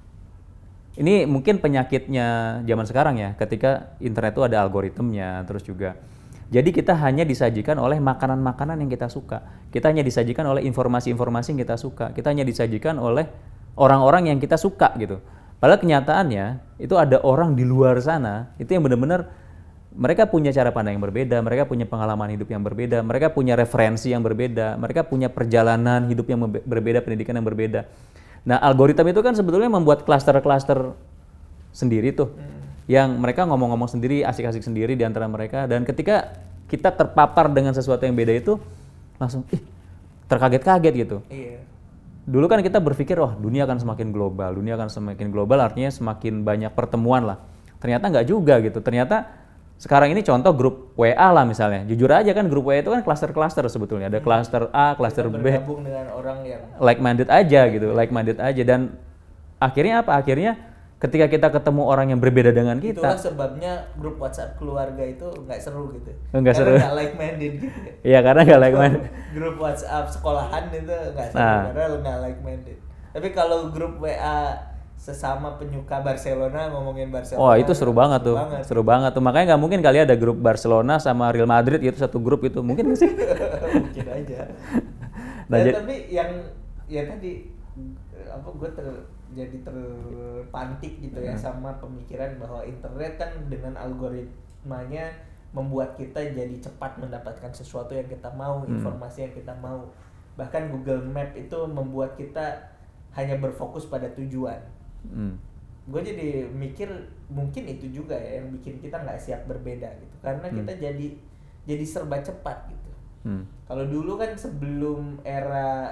B: Ini mungkin penyakitnya zaman sekarang ya, ketika internet itu ada algoritmnya, terus juga. Jadi kita hanya disajikan oleh makanan-makanan yang kita suka. Kita hanya disajikan oleh informasi-informasi yang kita suka. Kita hanya disajikan oleh orang-orang yang kita suka gitu. Padahal kenyataannya itu ada orang di luar sana, itu yang benar-benar mereka punya cara pandang yang berbeda, mereka punya pengalaman hidup yang berbeda, mereka punya referensi yang berbeda, mereka punya perjalanan hidup yang berbeda, pendidikan yang berbeda. Nah, algoritma itu kan sebetulnya membuat klaster-klaster sendiri tuh, hmm. yang mereka ngomong-ngomong sendiri, asik-asik sendiri di antara mereka, dan ketika kita terpapar dengan sesuatu yang beda itu, langsung ih, terkaget-kaget gitu.
A: Iya.
B: Dulu kan kita berpikir, wah dunia akan semakin global, dunia akan semakin global artinya semakin banyak pertemuan lah. Ternyata nggak juga gitu, ternyata sekarang ini contoh grup W A lah misalnya. Jujur aja kan grup W A itu kan klaster-klaster sebetulnya. Ada klaster A, klaster B.
A: Bergabung dengan orang yang
B: like-minded aja gitu, like-minded aja. Dan akhirnya apa? Akhirnya ketika kita ketemu orang yang berbeda dengan kita.
A: Itulah sebabnya grup WhatsApp keluarga itu nggak seru gitu.
B: Nggak seru.
A: Karena nggak like-minded gitu.
B: Iya karena nggak like-minded.
A: Grup WhatsApp sekolahan itu nggak seru
B: nah.
A: karena nggak like-minded. Tapi kalau grup W A sesama penyuka Barcelona ngomongin Barcelona.
B: Oh itu seru banget
A: seru
B: tuh,
A: banget.
B: seru banget tuh. Makanya nggak mungkin kali ada grup Barcelona sama Real Madrid gitu satu grup itu, mungkin nggak sih?
A: Mungkin aja.
B: Nah,
A: Dan
B: j-
A: tapi yang ya tadi apa gue ter, jadi terpantik gitu ya hmm. sama pemikiran bahwa internet kan dengan algoritmanya membuat kita jadi cepat mendapatkan sesuatu yang kita mau, hmm. informasi yang kita mau. Bahkan Google Map itu membuat kita hanya berfokus pada tujuan. Hmm. Gue jadi mikir mungkin itu juga ya yang bikin kita nggak siap berbeda gitu, karena hmm. kita jadi jadi serba cepat gitu. Hmm. Kalau dulu kan sebelum era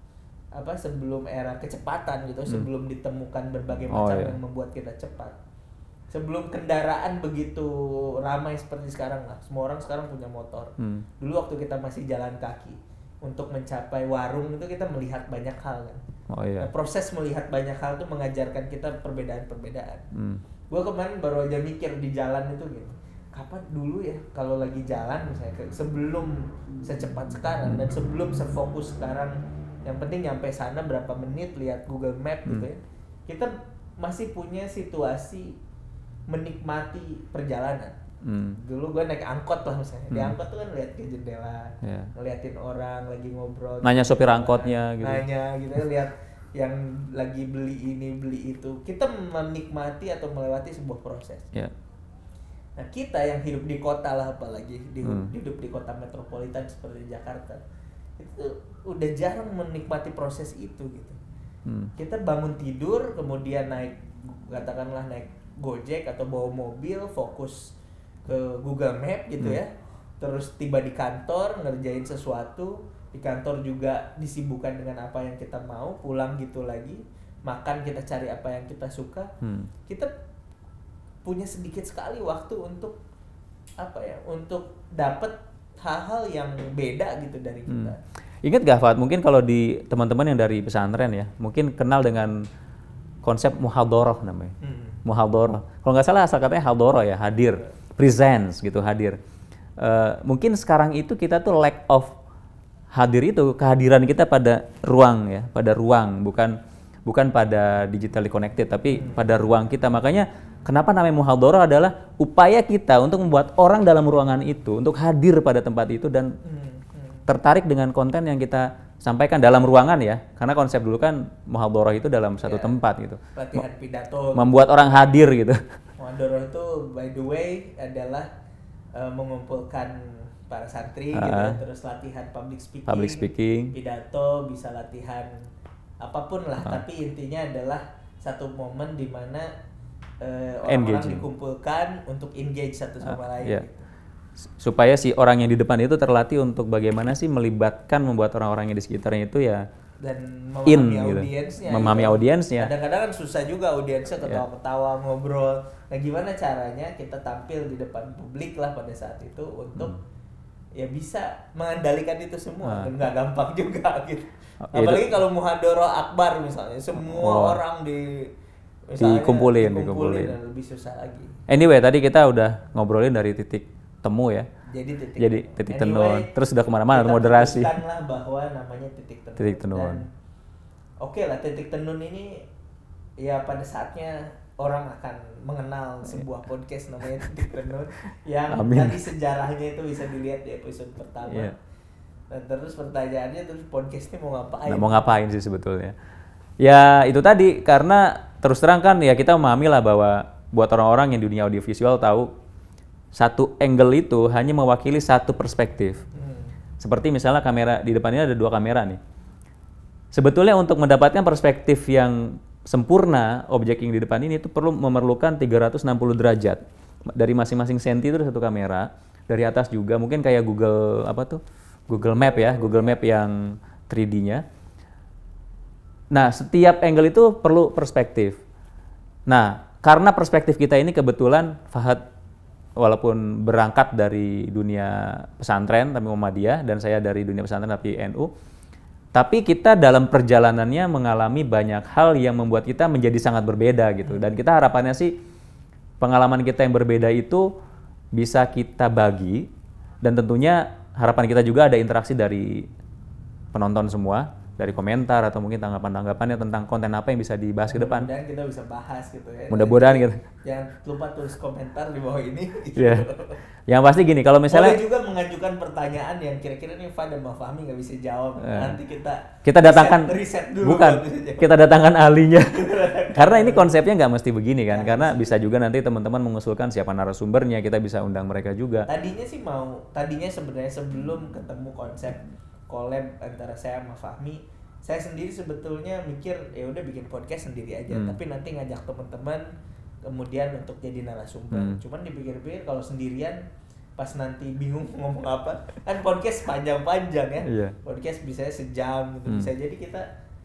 A: apa sebelum era kecepatan gitu, hmm. sebelum ditemukan berbagai
B: oh,
A: macam
B: iya.
A: yang membuat kita cepat. Sebelum kendaraan begitu ramai seperti sekarang lah, semua orang sekarang punya motor. Hmm. Dulu waktu kita masih jalan kaki untuk mencapai warung itu kita melihat banyak hal kan.
B: Oh, iya.
A: Nah, proses melihat banyak hal itu mengajarkan kita perbedaan-perbedaan. Hmm. Gue kemarin baru aja mikir di jalan itu gitu. Kapan dulu ya kalau lagi jalan misalnya sebelum secepat sekarang dan sebelum sefokus sekarang, yang penting nyampe sana berapa menit lihat Google Map gitu ya. Kita masih punya situasi menikmati perjalanan. Hmm. Dulu gue naik angkot lah misalnya, hmm. di angkot tuh kan lihat ke jendela, yeah. ngeliatin orang lagi ngobrol,
B: nanya sopir angkotnya, gitu.
A: nanya gitu, lihat yang lagi beli ini beli itu. Kita menikmati atau melewati sebuah proses. Yeah. Nah kita yang hidup di kota lah, apalagi di,
B: Hmm.
A: hidup di kota metropolitan seperti Jakarta, itu udah jarang menikmati proses itu gitu.
B: Hmm.
A: Kita bangun tidur, kemudian naik, katakanlah naik Gojek atau bawa mobil, fokus ke Google Map gitu
B: Hmm.
A: ya. Terus tiba di kantor, ngerjain sesuatu, di kantor juga disibukkan dengan apa yang kita mau, pulang gitu lagi, makan kita cari apa yang kita suka.
B: Hmm.
A: Kita punya sedikit sekali waktu untuk apa ya, untuk dapat hal-hal yang beda gitu dari kita.
B: Hmm. Ingat gak Fat, mungkin kalau di teman-teman yang dari pesantren ya, mungkin kenal dengan konsep muhadharah namanya.
A: Hmm.
B: Muhadharah. Kalau nggak salah asal katanya hadharah ya, hadir, presence gitu, hadir. Uh, mungkin sekarang itu kita tuh lack of hadir itu, kehadiran kita pada ruang ya, pada ruang, bukan bukan pada digitally connected, tapi hmm. pada ruang kita. Makanya kenapa namanya muhadharah adalah upaya kita untuk membuat orang dalam ruangan itu untuk hadir pada tempat itu dan hmm. tertarik dengan konten yang kita sampaikan dalam ruangan ya, karena konsep dulu kan muhadharah itu dalam satu ya, tempat gitu.
A: Latihan pidato.
B: Membuat gitu. Orang hadir gitu.
A: Muhadharah itu by the way adalah uh, mengumpulkan para santri uh, gitu, terus latihan public speaking,
B: public speaking,
A: pidato, bisa latihan apapun lah, uh. tapi intinya adalah satu momen di mana uh, orang-orang dikumpulkan untuk engage satu sama uh, lain. Yeah. Gitu.
B: Supaya si orang yang di depan itu terlatih untuk bagaimana sih melibatkan, membuat orang-orang yang di sekitarnya itu ya
A: dan memahami
B: in,
A: audiensnya.
B: Gitu. Memahami gitu. Audiensnya.
A: Kadang-kadang kan susah juga audiensnya ketawa-ketawa, yeah. ngobrol. Nah gimana caranya kita tampil di depan publik lah pada saat itu untuk hmm. ya bisa mengendalikan itu semua. Dan nggak gampang juga gitu. Oh, apalagi itu. Kalau muhadharah akbar misalnya, semua oh. orang di misalnya
B: dikumpulin,
A: dikumpulin,
B: dikumpulin.
A: Dan lebih susah lagi.
B: Anyway, tadi kita udah ngobrolin dari titik temu ya.
A: Jadi titik,
B: Jadi, titik
A: anyway,
B: tenun. Terus sudah kemana-mana moderasi.
A: Kita bahwa namanya titik tenun.
B: Titik tenun.
A: Oke okay lah, titik tenun ini ya pada saatnya orang akan mengenal sebuah podcast namanya Titik Tenun yang
B: Amin.
A: Tadi sejarahnya itu bisa dilihat di episode pertama. Yeah. Dan terus pertanyaannya terus podcast ini mau ngapain?
B: Nah, mau ngapain sih sebetulnya? Ya itu tadi, karena terus terang kan ya kita memahami lah bahwa buat orang-orang yang di dunia audiovisual tahu satu angle itu hanya mewakili satu perspektif. Hmm. Seperti misalnya kamera, di depan ini ada dua kamera nih. Sebetulnya untuk mendapatkan perspektif yang sempurna objek yang di depan ini itu perlu memerlukan tiga ratus enam puluh derajat. Dari masing-masing senti itu ada satu kamera. Dari atas juga mungkin kayak Google apa tuh? Google Map ya, Google Map yang tiga D-nya. Nah, setiap angle itu perlu perspektif. Nah, karena perspektif kita ini kebetulan Fahad walaupun berangkat dari dunia pesantren tapi Muhammadiyah dan saya dari dunia pesantren tapi N U, tapi kita dalam perjalanannya mengalami banyak hal yang membuat kita menjadi sangat berbeda gitu. Dan kita harapannya sih pengalaman kita yang berbeda itu bisa kita bagi, dan tentunya harapan kita juga ada interaksi dari penonton semua, dari komentar atau mungkin tanggapan-tanggapannya tentang konten apa yang bisa dibahas ke depan.
A: Mudah-mudahan kita bisa bahas gitu ya.
B: Mudah-mudahan gitu.
A: Jangan lupa tulis komentar di bawah ini.
B: Iya. Yeah. Yang pasti gini, kalau misalnya
A: boleh juga mengajukan pertanyaan yang kira-kira nih Fad dan Mbak Fahmi nggak bisa jawab. Uh, Nanti kita
B: kita datangkan
A: riset, riset dulu.
B: Bukan. Kita datangkan ahlinya. Karena ini konsepnya nggak mesti begini kan. Ya, karena bisa juga nanti teman-teman mengusulkan siapa narasumbernya, kita bisa undang mereka juga.
A: Tadinya sih mau, tadinya sebenarnya sebelum ketemu konsep collab antara saya sama Fahmi, saya sendiri sebetulnya mikir ya udah bikin podcast sendiri aja, hmm. tapi nanti ngajak teman-teman kemudian untuk jadi narasumber. Hmm. Cuman dipikir-pikir kalau sendirian pas nanti bingung ngomong apa, kan podcast panjang-panjang ya.
B: Yeah.
A: Podcast bisa sejam gitu, hmm. bisa jadi kita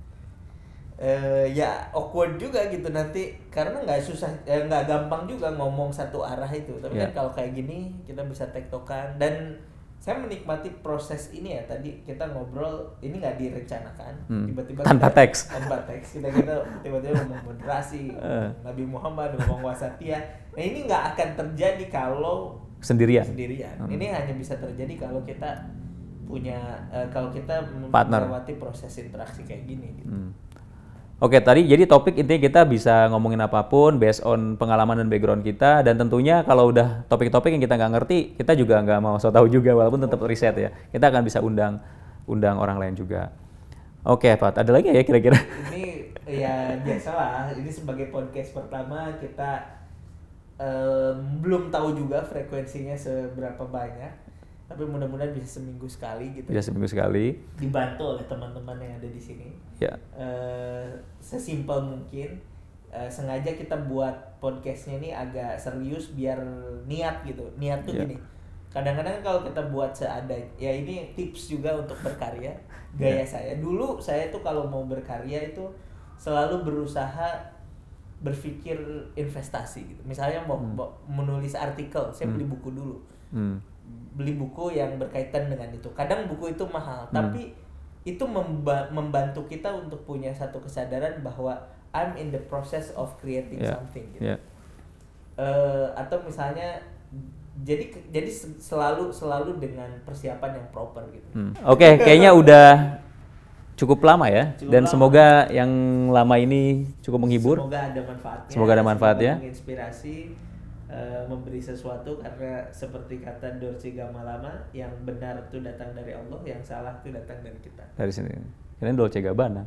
A: uh, ya awkward juga gitu nanti, karena nggak susah, eh, nggak gampang juga ngomong satu arah itu. Tapi yeah. kan kalau kayak gini kita bisa tektokan, dan saya menikmati proses ini ya. Tadi kita ngobrol, ini nggak direncanakan, hmm. tiba-tiba
B: tanpa
A: kita,
B: teks,
A: tanpa teks kita kita tiba-tiba ngomong moderasi, uh. Nabi Muhammad, ngomong wasatiyah. Nah ini nggak akan terjadi kalau
B: sendirian.
A: Sendirian. Hmm. Ini hanya bisa terjadi kalau kita punya, uh, kalau kita
B: partner,
A: melewati proses interaksi kayak gini. Gitu.
B: Hmm. Oke, tadi jadi topik intinya kita bisa ngomongin apapun based on pengalaman dan background kita, dan tentunya kalau udah topik-topik yang kita nggak ngerti, kita juga nggak mau so tahu juga, walaupun tetap riset ya. Kita akan bisa undang undang orang lain juga. Oke, Pak, ada lagi ya kira-kira?
A: Ini ya biasalah, ini sebagai podcast pertama kita em, belum tahu juga frekuensinya seberapa banyak, tapi mudah-mudahan bisa seminggu sekali gitu.
B: Bisa seminggu sekali.
A: Dibantu oleh teman-teman yang ada di sini.
B: Ya.
A: Eh, sesimpel mungkin. Eh, sengaja kita buat podcastnya ini agak serius biar niat gitu. Niat tuh
B: Ya.
A: gini. Kadang-kadang kalau kita buat seadanya, ya ini tips juga untuk berkarya. Gaya
B: Ya.
A: saya dulu, saya tuh kalau mau berkarya itu selalu berusaha berpikir investasi gitu. Misalnya mau,
B: Hmm.
A: mau menulis artikel, saya
B: Hmm.
A: beli buku dulu.
B: Hmm.
A: Beli buku yang berkaitan dengan itu. Kadang buku itu mahal,
B: Hmm.
A: tapi itu memba- membantu kita untuk punya satu kesadaran bahwa I'm in the process of creating
B: Ya.
A: something gitu.
B: Ya.
A: Eh, atau misalnya jadi jadi selalu selalu dengan persiapan yang proper gitu.
B: Hmm. Oke, kayaknya udah cukup lama ya.
A: Cukup
B: Dan
A: lama.
B: semoga yang lama ini cukup menghibur.
A: Semoga ada manfaatnya.
B: Semoga ada manfaatnya.
A: Semoga menginspirasi, eh, memberi sesuatu, karena seperti kata Dolce Gabbana, yang benar itu datang dari Allah, yang salah itu datang dari kita.
B: Dari sini. Kalian Dolce Gabbana.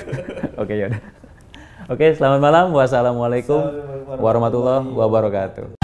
B: Oke, ya udah. Oke, selamat malam. Wassalamualaikum
A: Assalamualaikum
B: warahmatullahi wabarakatuh.